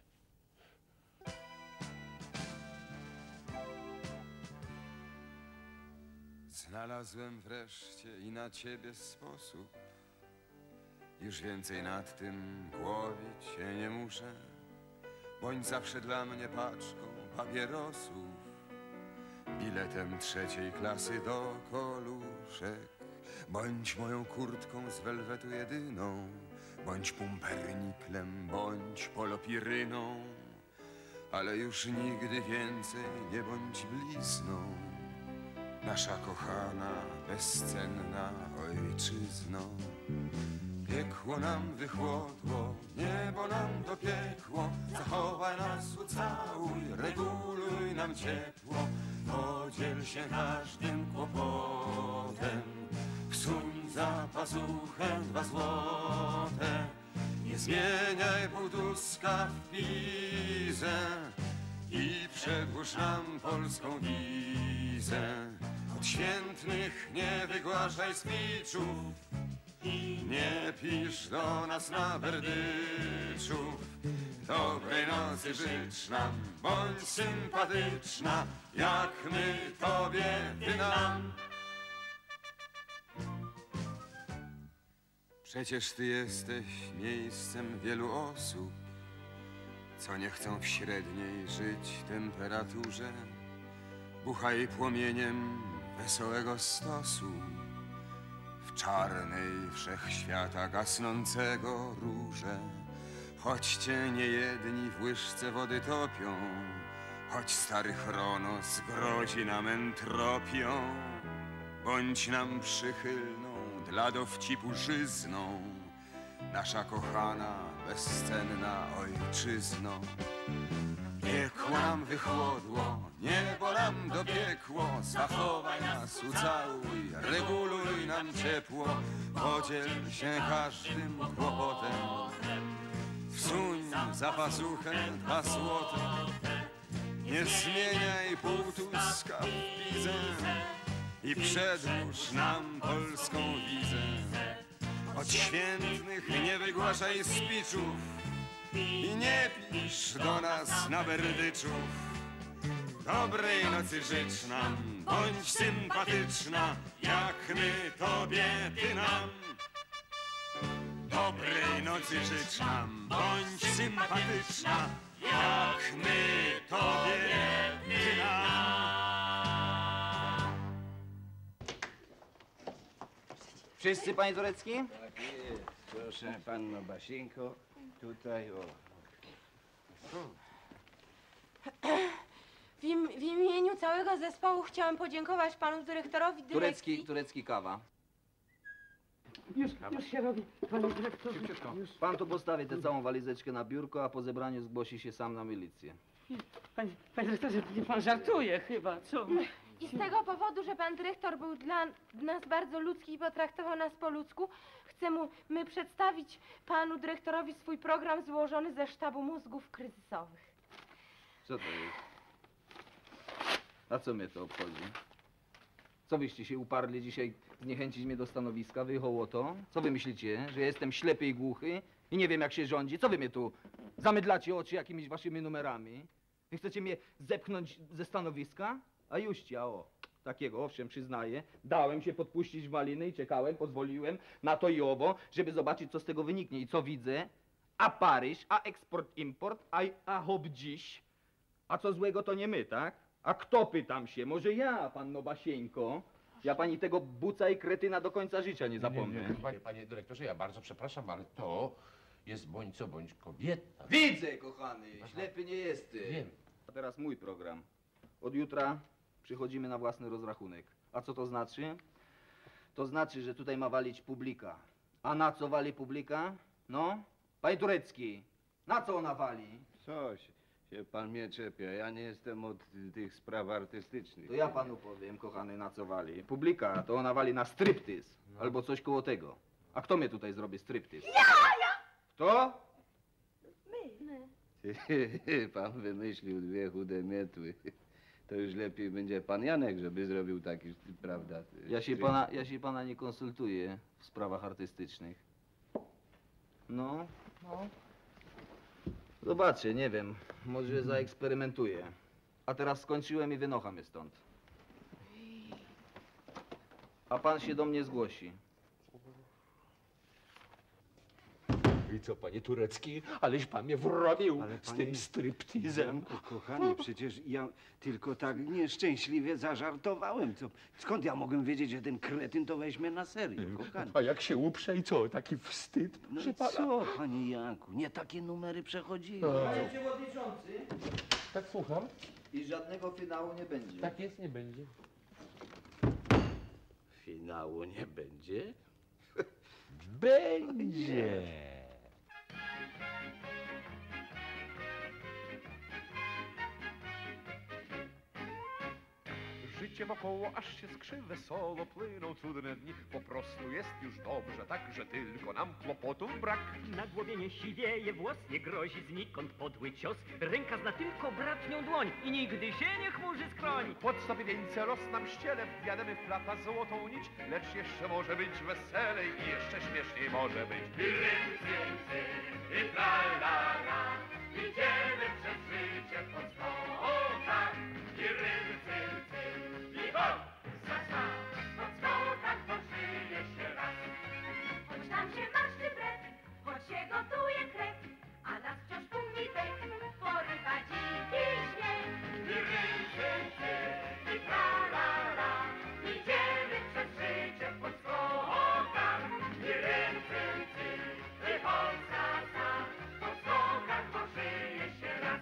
Znalazłem wreszcie i na ciebie sposób. Już więcej nad tym głowić się nie muszę. Bądź zawsze dla mnie paczką papierosów, biletem trzeciej klasy do koluszek. Bądź moją kurtką z welwetu jedyną, bądź pumperniklem, bądź polopiryną, ale już nigdy więcej nie bądź blizną. Nasza kochana, bezcenna ojczyzno. Piekło nam wychłodło, niebo nam dopiekło. Zachowaj nas, ucałuj, reguluj nam ciepło. Podziel się każdym kłopotem, wsuń za pazuchę dwa złote. Nie zmieniaj półtuska w pizę i przedłuż nam polską wizę. Od świętnych nie wygłaszaj spiczów i nie pisz do nas na berdyczów. Dobrej nocy życz nam, bądź sympatyczna, jak my tobie, ty nam. Przecież ty jesteś miejscem wielu osób, co nie chcą w średniej żyć temperaturze. Buchaj płomieniem wesołego stosu w czarnej wszechświata gasnącego róże. Choć cię niejedni w łyżce wody topią, choć stary Chronos grozi nam entropią, bądź nam przychylną dla dowcipu żyzną, nasza kochana, bezcenna ojczyzno. Piekło nam wychłodło, niebo nam dopiekło. Zachowaj nas, ucałuj, reguluj nam ciepło. Podziel się każdym kłopotem, wsuń za pazuchę dwa złote. Nie zmieniaj półtuska w pizę i przedłuż nam polską wizę. Od świętnych nie wygłaszaj spiczów i nie pisz do nas na berdyczów. Dobrej nocy życz nam, bądź sympatyczna, jak my tobie, ty nam. Dobrej nocy życz nam, bądź sympatyczna, jak my tobie, ty nam. Wszyscy, panie Turecki? Tak jest. Proszę, panno Basieńko, tutaj o. W, im, w imieniu całego zespołu chciałam podziękować panu dyrektorowi dyrekcji. Turecki, turecki kawa. Już, już się robi, panie dyrektorze. Już. Pan tu postawi tę całą walizeczkę na biurko, a po zebraniu zgłosi się sam na milicję. Panie, panie dyrektorze, nie pan żartuje chyba, co? I z tego powodu, że pan dyrektor był dla nas bardzo ludzki i potraktował nas po ludzku, chcemy my przedstawić panu dyrektorowi swój program złożony ze sztabu mózgów kryzysowych. Co to jest? A co mnie to obchodzi? Co wyście się uparli dzisiaj zniechęcić mnie do stanowiska? Wy hołoto? Co wy myślicie? Że ja jestem ślepy i głuchy i nie wiem jak się rządzi? Co wy mnie tu zamydlacie oczy jakimiś waszymi numerami? Wy chcecie mnie zepchnąć ze stanowiska? A jużcie, a o, takiego, owszem, przyznaję, dałem się podpuścić w maliny i czekałem, pozwoliłem na to i owo, żeby zobaczyć, co z tego wyniknie. I co widzę? A Paryż, a eksport-import, a, a hop dziś. A co złego to nie my, tak? A kto, pytam się? Może ja, panno Basieńko? Ja pani tego buca i kretyna do końca życia nie zapomnę. Nie, nie, panie, panie dyrektorze, ja bardzo przepraszam, ale to jest bądź co bądź kobieta. Widzę, kochany, ślepy nie jesteś. Wiem. A teraz mój program. Od jutra przychodzimy na własny rozrachunek. A co to znaczy? To znaczy, że tutaj ma walić publika. A na co wali publika? No? Panie Turecki, na co ona wali? Coś się pan mnie czepia. Ja nie jestem od tych spraw artystycznych. To ja panu powiem, kochany, na co wali. Publika, to ona wali na striptyz. Albo coś koło tego. A kto mnie tutaj zrobi striptyz? Ja, ja! Kto? My. My. Pan wymyślił dwie chude mietły. To już lepiej będzie pan Janek, żeby zrobił taki, prawda? Ja się pana, ja się pana nie konsultuję w sprawach artystycznych. No? No. Zobaczcie, nie wiem, może zaeksperymentuję. A teraz skończyłem i wynocha mnie stąd. A pan się do mnie zgłosi. I co, panie Turecki? Aleś pan mnie wrobił Ale z panie tym striptizem. Janku, kochanie, przecież ja tylko tak nieszczęśliwie zażartowałem. Co, skąd ja mogłem wiedzieć, że ten kretyn to weźmie na serio, kochanie? A jak się uprze i co? Taki wstyd, No proszę i pana. co, panie Janku? Nie takie numery przechodziły. Panie przewodniczący, Tak słucham? i żadnego finału nie będzie. Tak jest, nie będzie. Finału nie będzie? Będzie. Życie wokoło aż się skrzy, wesoło płyną cudne dni. Po prostu jest już dobrze, tak, że tylko nam kłopotów brak. Na głowie nie siwieje włos, nie grozi znikąd podły cios. Ręka zna tylko bratnią dłoń i nigdy się nie chmurzy skroń. Pod stopy wieńce los nam ściele, w diademy wplata złotą nić. Lecz jeszcze może być weselej i jeszcze śmieszniej może być. I rym, cym, cym, i tra la la, idziemy przez życie pod skokach. I rym, cym, cym, i hop, sa, sa, pod skokach pożyje się raz. Choć tam się marszczy brew, choć się gotuje krew, a nas wciąż półnitek porywa dziki śmiech. I rym, cym, cym, i tra la la, idziemy przez życie pod skokach. I rym, cym, cym, i hop, sa, sa, pod skokach pożyje się raz.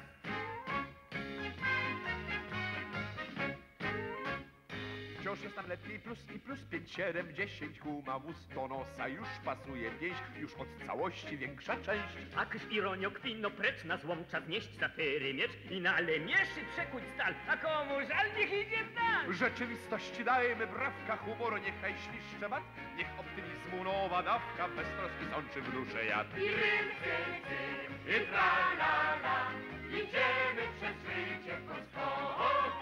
Wciąż jest nam lepiej plus i plus pięć, siedem, dziesięć, guma wóz do nosa już pasuje pięść, już od całości większa część. Tak z ironią kwino precz na złomcza znieść satyry miecz i na lemieszy przekuć stal, a komu żal niech idzie w dal. Rzeczywistości dajmy brawka, humoru niechaj świszcze mat, niech optymizmu nowa dawka, bez troski sączy w duszę jad. I rym, cym, cym, i tra la la, idziemy przez życie pod skokach.